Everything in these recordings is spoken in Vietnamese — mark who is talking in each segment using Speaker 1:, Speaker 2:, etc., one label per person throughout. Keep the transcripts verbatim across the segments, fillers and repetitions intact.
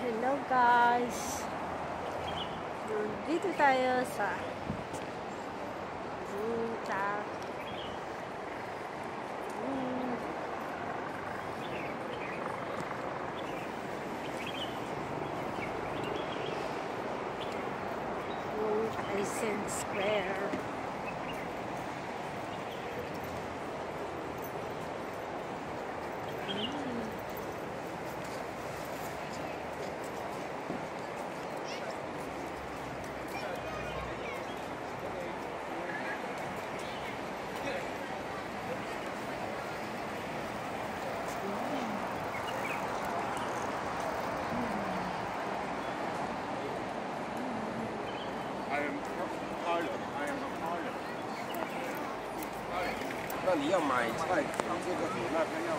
Speaker 1: Hello guys, dito tayo sa Zuta. Tyson Square.
Speaker 2: I am pilot. I am a pilot. 那你要买菜，这个比那边要。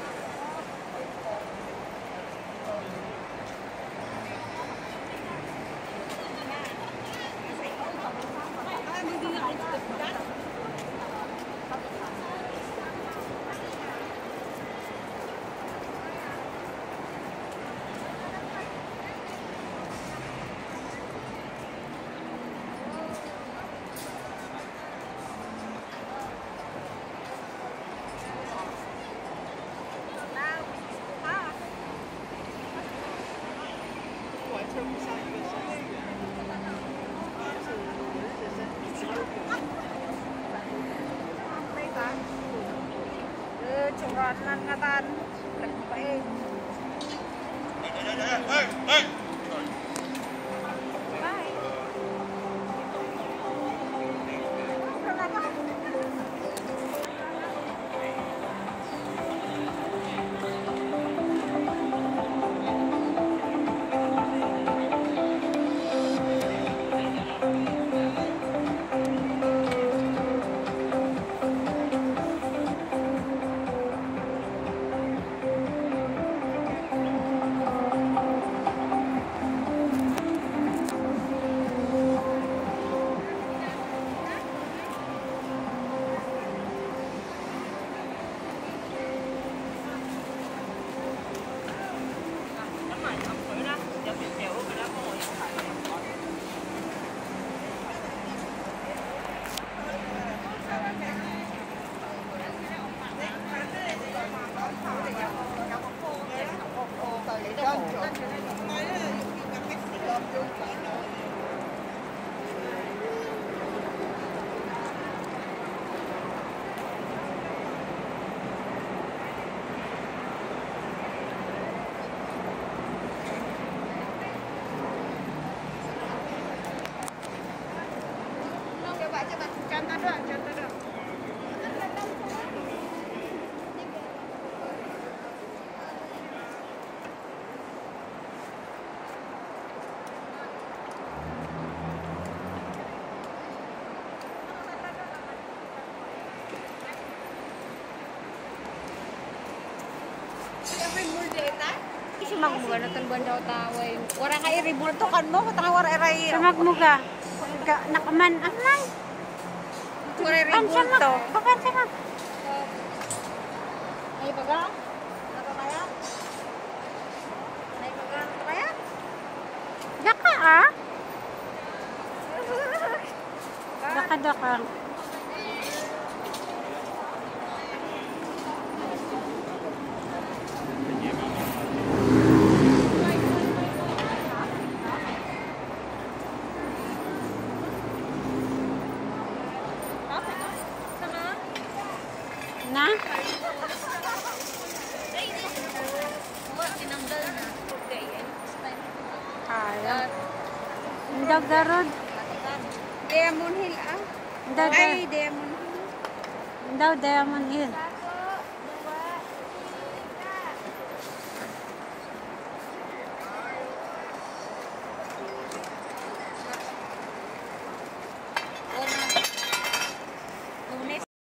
Speaker 1: Curhat lang nga tan. Nagpain.
Speaker 2: Hey, hey, hey!
Speaker 3: Si magmuga na tan buwan daw taway. Wara ka iribultukan mo, katang wara iray.
Speaker 1: Sa magmuga. Nakaman amay.
Speaker 3: Wara iribulto.
Speaker 1: Kapan sa mag?
Speaker 3: Ay baga? Ano kaya? Ay baga ano kaya?
Speaker 1: Daka ah. Daka daka. Na? Kaya. Indag darod.
Speaker 3: Diamond Hill ah.
Speaker 1: Indag
Speaker 3: Ay, Diamond Hill.
Speaker 1: Indag Diamond Hill.